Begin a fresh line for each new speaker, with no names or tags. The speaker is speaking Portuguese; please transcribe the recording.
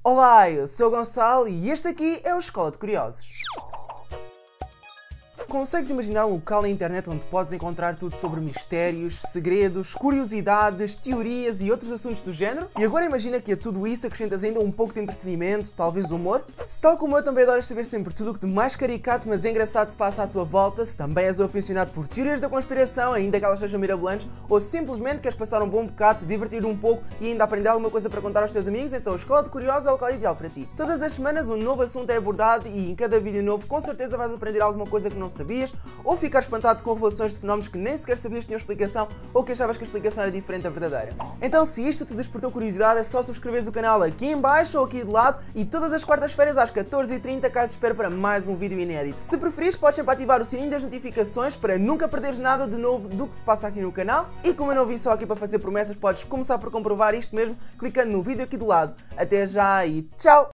Olá, eu sou o Gonçalo e este aqui é o Escola de Curiosos. Consegues imaginar um local na internet onde podes encontrar tudo sobre mistérios, segredos, curiosidades, teorias e outros assuntos do género? E agora imagina que a tudo isso acrescentas ainda um pouco de entretenimento, talvez humor? Se tal como eu também adoras saber sempre tudo o que de mais caricato mas engraçado se passa à tua volta, se também és um aficionado por teorias da conspiração, ainda que elas sejam mirabolantes, ou simplesmente queres passar um bom bocado, te divertir um pouco e ainda aprender alguma coisa para contar aos teus amigos, então a Escola de Curiosos é o local ideal para ti. Todas as semanas um novo assunto é abordado e em cada vídeo novo com certeza vais aprender alguma coisa que não sabias, ou ficar espantado com revelações de fenómenos que nem sequer sabias que tinham explicação ou que achavas que a explicação era diferente da verdadeira. Então se isto te despertou curiosidade é só subscreveres o canal aqui em baixo ou aqui de lado e todas as quartas-feiras às 14h30 cá te espero para mais um vídeo inédito. Se preferires podes sempre ativar o sininho das notificações para nunca perderes nada de novo do que se passa aqui no canal e como eu não vim só aqui para fazer promessas podes começar por comprovar isto mesmo clicando no vídeo aqui do lado. Até já e tchau!